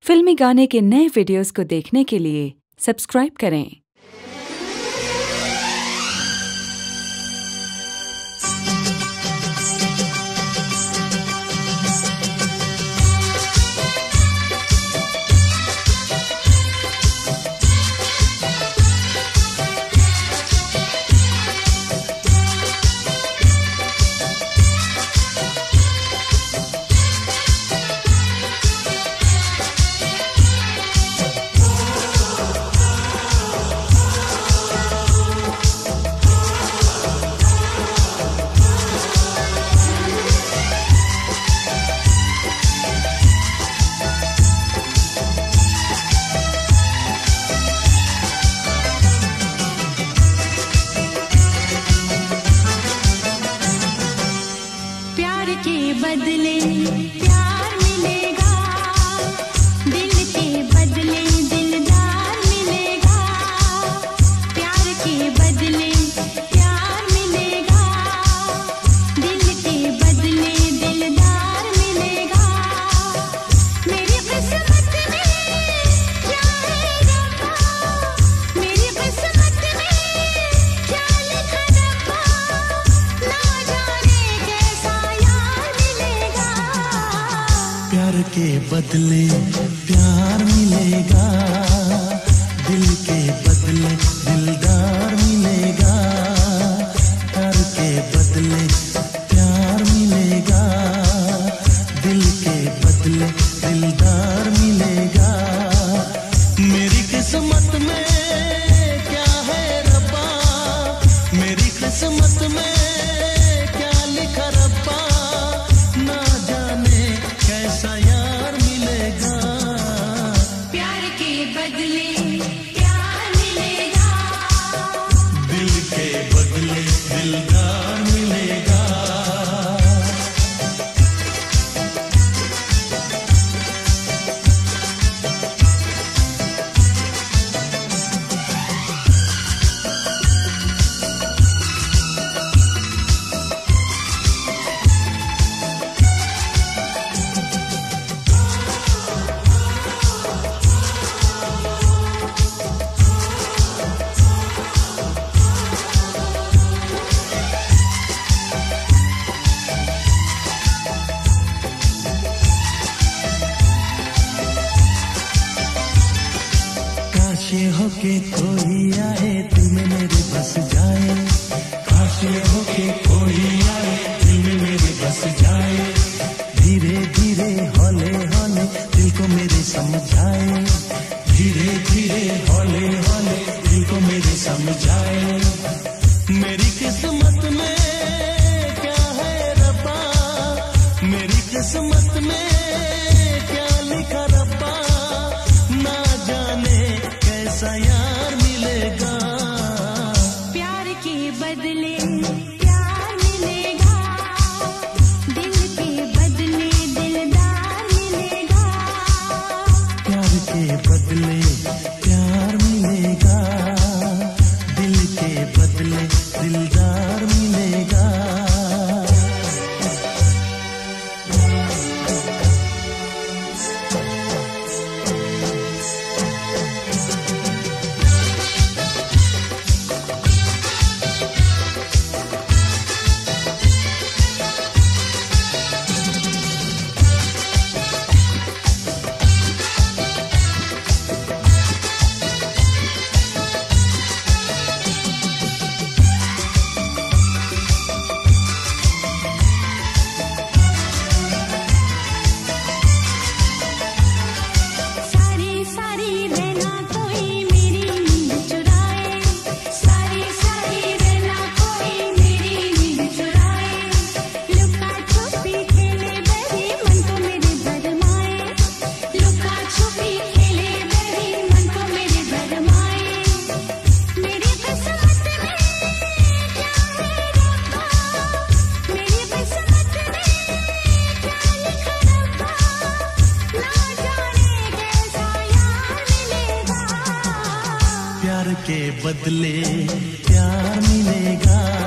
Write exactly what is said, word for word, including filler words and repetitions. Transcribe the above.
फिल्मी गाने के नए वीडियोस को देखने के लिए सब्सक्राइब करें। बदले प्यार मिलेगा, दिल के बदले दिलदार मिलेगा। प्यार के बदले प्यार मिलेगा, दिल के बदले दिलदार मिलेगा। मेरी किस्मत में क्या है रब्बा, मेरी किस्मत में क्या लिखा रब्बा, ना जाने कैसा प्यार के बदले प्यार मिलेगा, दिल के बदले दिलदार मिलेगा। प्यार के बदले प्यार मिलेगा, दिल के बदले दिलदार मिलेगा। मेरी किस्मत में क्या है रब्बा, मेरी किस्मत में क्या लिखा रब्बा, ना जाने कैसा यार मिलेगा। प्यार के बदले प्यार मिलेगा, दिल के बदले दिलदार मिलेगा। काशे होके कोई आए दिल में मेरे बस जाए, काशे होके कोई आए दिल में मेरे बस जाए। धीरे धीरे हौले हौले दिल को मेरे समझाए, धीरे धीरे हौले हौले दिल को मेरे समझाए। मेरी किस्मत में क्या है रब्बा, मेरी किस्मत में क्या लिखा रब्बा, ना जाने कैसा यार मिलेगा। प्यार के बदले प्यार मिलेगा, दिल के बदले दिलदार मिलेगा। प्यार के बदले प्यार मिलेगा, दिल के बदले दिलदार मिलेगा। प्यार के बदले प्यार मिलेगा,